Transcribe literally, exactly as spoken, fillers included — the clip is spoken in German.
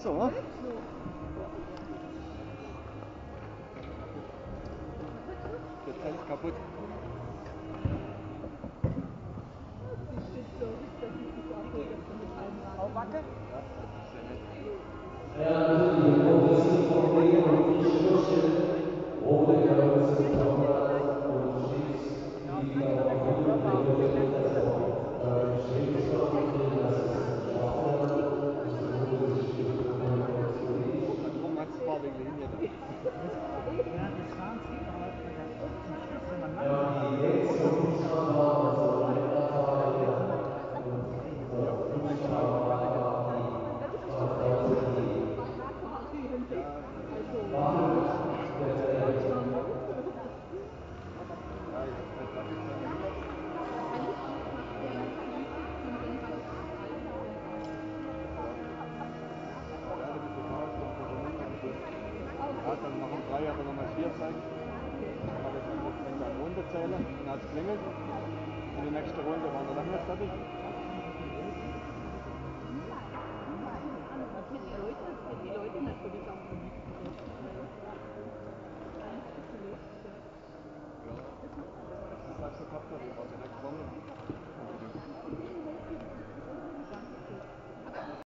so, ne? Der Zelt kaputt. Auch Wacke? Ja, das ist sehr nett. Ja, natürlich, und das sind von Wegen und frische Würstchen, rote Currywurst, Tomate und Chips, die dann auch gedrückt werden, also äh, Chips drin, das ist Schwarzwälder, das ist rote Geschichte, und Zwiebeln. Warum hat es farbige Linie da? Ja, das fahren Sie, aber zum Schluss, wenn man Ja, langsam die Reduktionsradar, also ein Radar, und unser Fußradar, die Straße, die Waffe, der Verletzung. Ja, ich habe keine Platte drin. Ja, da bist du raus, dann ist er nicht am Schluss. Ja, dann noch um drei hat er nochmal vier gezeigt. Dann habe ich dann, wenn dann runterzählen, dann hat es klingelt. Und die nächste Runde waren wir dann nicht fertig.